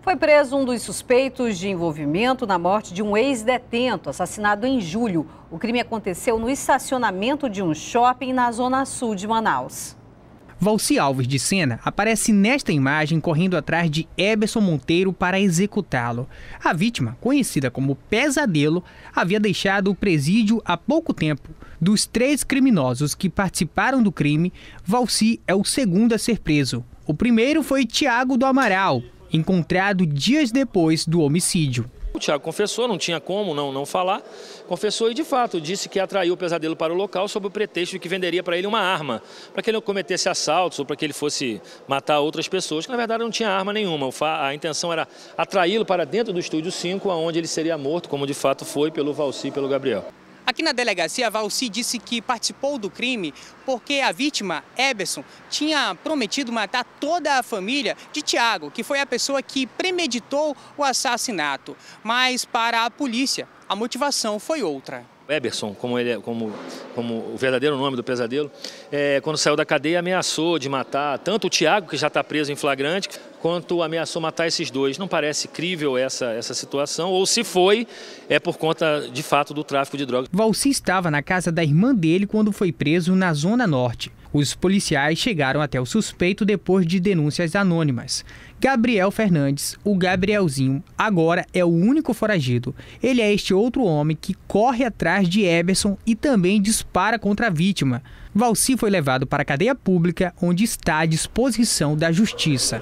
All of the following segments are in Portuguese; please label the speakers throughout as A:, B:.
A: Foi preso um dos suspeitos de envolvimento na morte de um ex-detento, assassinado em julho. O crime aconteceu no estacionamento de um shopping na zona sul de Manaus.
B: Valci Alves de Sena aparece nesta imagem correndo atrás de Eberson Monteiro para executá-lo. A vítima, conhecida como Pesadelo, havia deixado o presídio há pouco tempo. Dos 3 criminosos que participaram do crime, Valci é o segundo a ser preso. O primeiro foi Tiago do Amaral, encontrado dias depois do homicídio.
C: O Tiago confessou, não tinha como não falar, confessou e de fato disse que atraiu o Pesadelo para o local sob o pretexto de que venderia para ele uma arma, para que ele não cometesse assaltos ou para que ele fosse matar outras pessoas, que na verdade não tinha arma nenhuma. A intenção era atraí-lo para dentro do Estúdio 5, onde ele seria morto, como de fato foi pelo Valci e pelo Gabriel.
D: Aqui na delegacia, Valci disse que participou do crime porque a vítima, Eberson, tinha prometido matar toda a família de Tiago, que foi a pessoa que premeditou o assassinato. Mas para a polícia, a motivação foi outra.
C: Eberson, como o verdadeiro nome do Pesadelo, quando saiu da cadeia ameaçou de matar tanto o Tiago, que já está preso em flagrante, quanto ameaçou matar esses dois. Não parece crível essa situação, ou se foi, é por conta de fato do tráfico de drogas.
B: Valci estava na casa da irmã dele quando foi preso na Zona Norte. Os policiais chegaram até o suspeito depois de denúncias anônimas. Gabriel Fernandes, o Gabrielzinho, agora é o único foragido. Ele é este outro homem que corre atrás de Eberson e também dispara contra a vítima. Valci foi levado para a cadeia pública, onde está à disposição da justiça.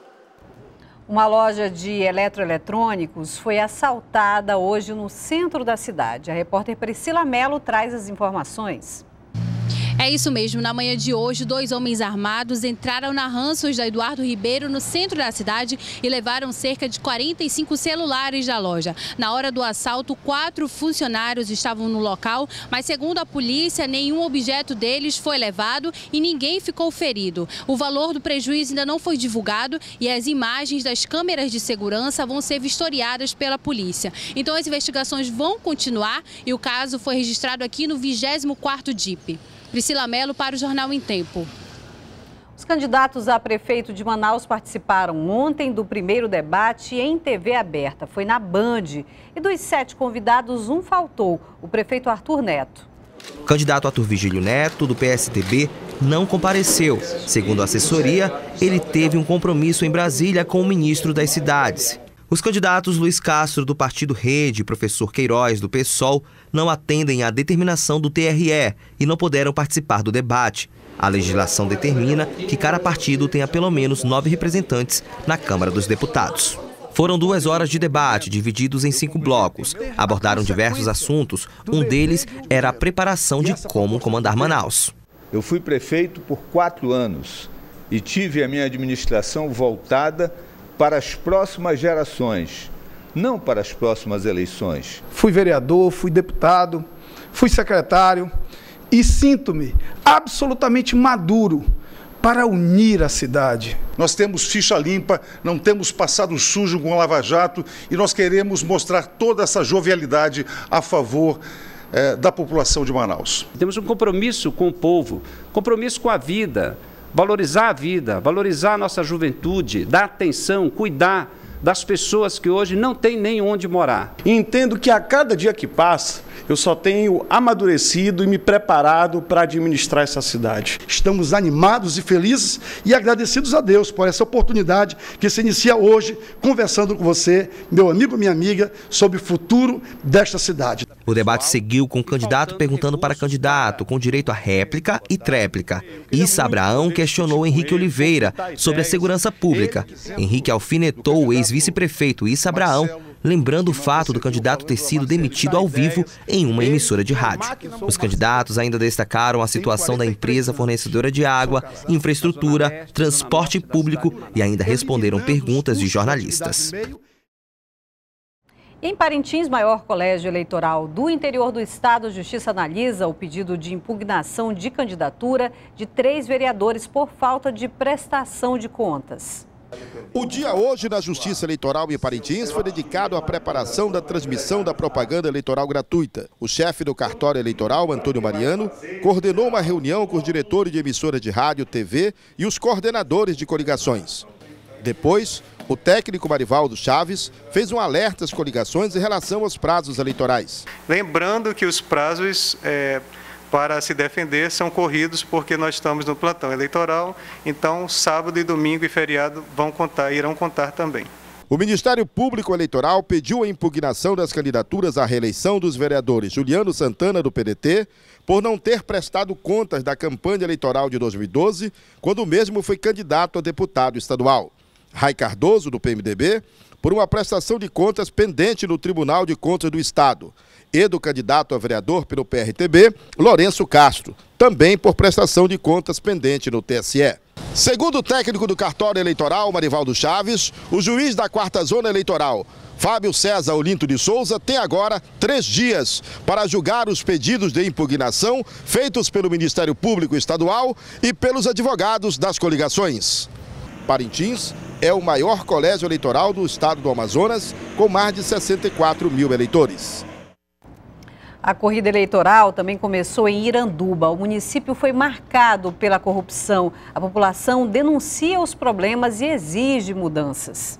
A: Uma loja de eletroeletrônicos foi assaltada hoje no centro da cidade. A repórter Priscila Mello traz as informações.
E: É isso mesmo, na manhã de hoje, 2 homens armados entraram na Ranços da Eduardo Ribeiro, no centro da cidade, e levaram cerca de 45 celulares da loja. Na hora do assalto, 4 funcionários estavam no local, mas segundo a polícia, nenhum objeto deles foi levado e ninguém ficou ferido. O valor do prejuízo ainda não foi divulgado e as imagens das câmeras de segurança vão ser vistoriadas pela polícia. Então as investigações vão continuar e o caso foi registrado aqui no 24º DIP. Priscila Mello para o Jornal em Tempo.
A: Os candidatos a prefeito de Manaus participaram ontem do primeiro debate em TV aberta. Foi na Band. E dos 7 convidados, um faltou, o prefeito Arthur Neto.
F: O candidato Arthur Vigílio Neto, do PSDB, não compareceu. Segundo a assessoria, ele teve um compromisso em Brasília com o ministro das Cidades. Os candidatos Luiz Castro, do Partido Rede, e professor Queiroz, do PSOL, não atendem à determinação do TRE e não puderam participar do debate. A legislação determina que cada partido tenha pelo menos 9 representantes na Câmara dos Deputados. Foram 2 horas de debate, divididos em 5 blocos. Abordaram diversos assuntos. Um deles era a preparação de como comandar Manaus.
G: Eu fui prefeito por 4 anos e tive a minha administração voltada para as próximas gerações, não para as próximas eleições.
H: Fui vereador, fui deputado, fui secretário e sinto-me absolutamente maduro para unir a cidade.
I: Nós temos ficha limpa, não temos passado sujo com o Lava Jato e nós queremos mostrar toda essa jovialidade a favor da população de Manaus.
J: Temos um compromisso com o povo, compromisso com a vida, valorizar a nossa juventude, dar atenção, cuidar das pessoas que hoje não têm nem onde morar.
K: E entendo que a cada dia que passa, eu só tenho amadurecido e me preparado para administrar essa cidade.
L: Estamos animados e felizes e agradecidos a Deus por essa oportunidade que se inicia hoje, conversando com você, meu amigo, minha amiga, sobre o futuro desta cidade.
F: O debate seguiu com o candidato perguntando para candidato, com direito a réplica e tréplica. Issa Abraão questionou Henrique Oliveira sobre a segurança pública. Henrique alfinetou o ex-vice-prefeito Issa Abraão, lembrando o fato do candidato ter sido demitido ao vivo em uma emissora de rádio. Os candidatos ainda destacaram a situação da empresa fornecedora de água, infraestrutura, transporte público e ainda responderam perguntas de jornalistas.
A: Em Parintins, maior colégio eleitoral do interior do estado, a Justiça analisa o pedido de impugnação de candidatura de 3 vereadores por falta de prestação de contas.
M: O dia hoje na Justiça Eleitoral em Parintins foi dedicado à preparação da transmissão da propaganda eleitoral gratuita. O chefe do cartório eleitoral, Antônio Mariano, coordenou uma reunião com os diretores de emissoras de rádio, TV e os coordenadores de coligações. Depois, O técnico Marivaldo Chaves fez um alerta às coligações em relação aos prazos eleitorais.
N: Lembrando que os prazos para se defender são corridos porque nós estamos no plantão eleitoral, então sábado e domingo e feriado irão contar também.
M: O Ministério Público Eleitoral pediu a impugnação das candidaturas à reeleição dos vereadores Juliano Santana, do PDT, por não ter prestado contas da campanha eleitoral de 2012, quando o mesmo foi candidato a deputado estadual. Rai Cardoso, do PMDB, por uma prestação de contas pendente no Tribunal de Contas do Estado. E do candidato a vereador pelo PRTB, Lourenço Castro, também por prestação de contas pendente no TSE. Segundo o técnico do cartório eleitoral, Marivaldo Chaves, o juiz da 4ª Zona Eleitoral, Fábio César Olinto de Souza, tem agora 3 dias para julgar os pedidos de impugnação feitos pelo Ministério Público Estadual e pelos advogados das coligações. Parintins é o maior colégio eleitoral do estado do Amazonas, com mais de 64 mil eleitores.
A: A corrida eleitoral também começou em Iranduba. O município foi marcado pela corrupção. A população denuncia os problemas e exige mudanças.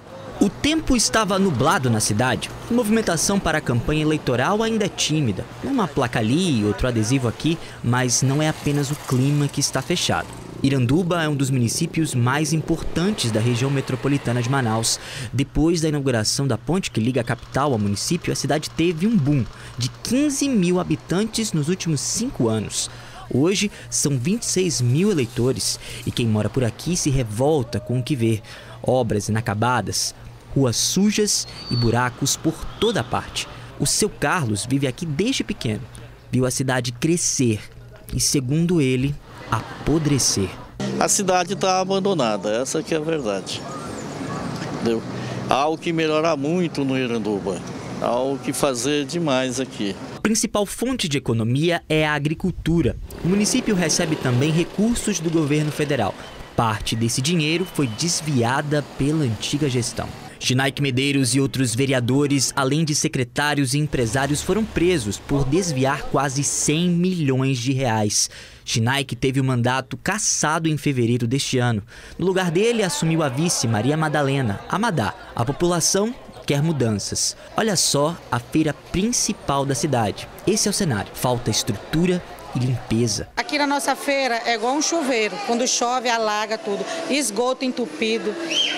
O: O tempo estava nublado na cidade. A movimentação para a campanha eleitoral ainda é tímida. Uma placa ali, outro adesivo aqui, mas não é apenas o clima que está fechado. Iranduba é um dos municípios mais importantes da região metropolitana de Manaus. Depois da inauguração da ponte que liga a capital ao município, a cidade teve um boom de 15 mil habitantes nos últimos 5 anos. Hoje, são 26 mil eleitores e quem mora por aqui se revolta com o que vê. Obras inacabadas, ruas sujas e buracos por toda parte. O seu Carlos vive aqui desde pequeno. Viu a cidade crescer e, segundo ele, apodrecer.
P: A cidade está abandonada, essa que é a verdade. Entendeu? Há o que melhorar muito no Iranduba, há o que fazer demais aqui.
O: A principal fonte de economia é a agricultura. O município recebe também recursos do governo federal. Parte desse dinheiro foi desviada pela antiga gestão. Chinaik Medeiros e outros vereadores, além de secretários e empresários, foram presos por desviar quase 100 milhões de reais. Chinaik teve o mandato cassado em fevereiro deste ano. No lugar dele, assumiu a vice Maria Madalena, Amadá. A população quer mudanças. Olha só a feira principal da cidade. Esse é o cenário. Falta estrutura e limpeza.
Q: Aqui na nossa feira é igual um chuveiro. Quando chove, alaga tudo. Esgoto entupido.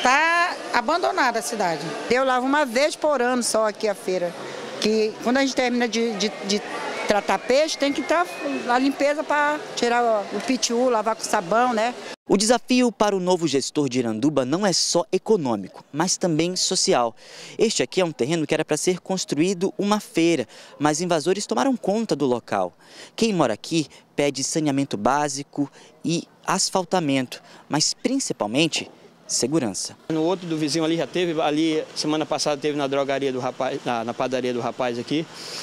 Q: Tá abandonada a cidade.
R: Eu lavo uma vez por ano só aqui a feira. Que quando a gente termina de tratar peixe, tem que estar a limpeza para tirar o pitiu, lavar com sabão, né?
O: O desafio para o novo gestor de Iranduba não é só econômico, mas também social. Este aqui é um terreno que era para ser construído uma feira, mas invasores tomaram conta do local. Quem mora aqui pede saneamento básico e asfaltamento, mas principalmente segurança.
S: No outro do vizinho ali já teve, ali semana passada teve na drogaria do rapaz, na padaria do rapaz aqui.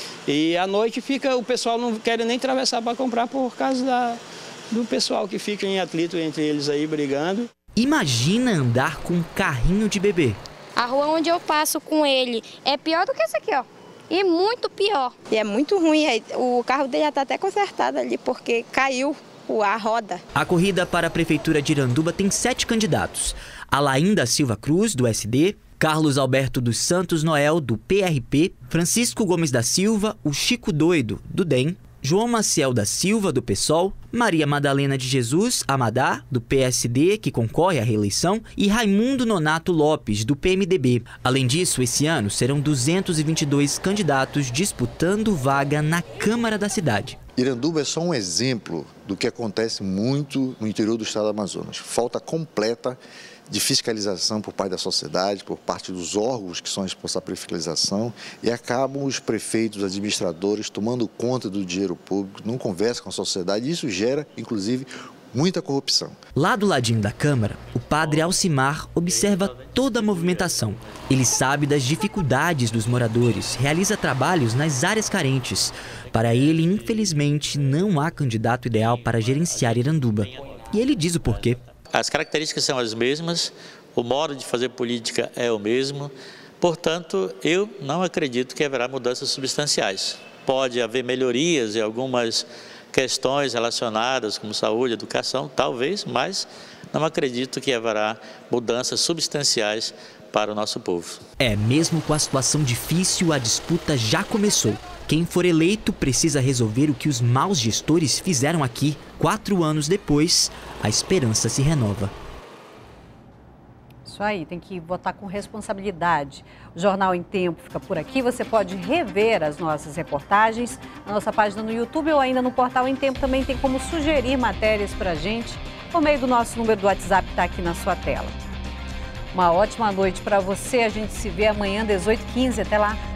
S: E à noite o pessoal não quer nem atravessar para comprar por causa do pessoal que fica em atrito entre eles aí brigando.
O: Imagina andar com um carrinho de bebê.
T: A rua onde eu passo com ele é pior do que essa aqui, ó. E muito pior.
U: E é muito ruim, o carro dele já está até consertado ali porque caiu a roda.
O: A corrida para a Prefeitura de Iranduba tem 7 candidatos. Alain da Silva Cruz, do SD, Carlos Alberto dos Santos Noel, do PRP, Francisco Gomes da Silva, o Chico Doido, do DEM, João Maciel da Silva, do PSOL, Maria Madalena de Jesus Amadá, do PSD, que concorre à reeleição, e Raimundo Nonato Lopes, do PMDB. Além disso, esse ano serão 222 candidatos disputando vaga na Câmara da cidade.
V: Iranduba é só um exemplo do que acontece muito no interior do estado do Amazonas. Falta completa de fiscalização por parte da sociedade, por parte dos órgãos que são responsáveis pela fiscalização, e acabam os prefeitos, os administradores tomando conta do dinheiro público, não conversam com a sociedade, e isso gera, inclusive, muita corrupção.
O: Lá do ladinho da Câmara, o padre Alcimar observa toda a movimentação. Ele sabe das dificuldades dos moradores, realiza trabalhos nas áreas carentes. Para ele, infelizmente, não há candidato ideal para gerenciar Iranduba. E ele diz o porquê.
P: As características são as mesmas, o modo de fazer política é o mesmo, portanto, eu não acredito que haverá mudanças substanciais. Pode haver melhorias em algumas questões relacionadas como saúde, educação, talvez, mas não acredito que haverá mudanças substanciais para o nosso povo.
O: Mesmo com a situação difícil, a disputa já começou. Quem for eleito precisa resolver o que os maus gestores fizeram aqui. 4 anos depois, a esperança se renova.
A: Isso aí, tem que votar com responsabilidade. O Jornal em Tempo fica por aqui. Você pode rever as nossas reportagens na nossa página no YouTube ou ainda no portal Em Tempo. Também tem como sugerir matérias para a gente por meio do nosso número do WhatsApp que está aqui na sua tela. Uma ótima noite para você. A gente se vê amanhã, 18h15. Até lá.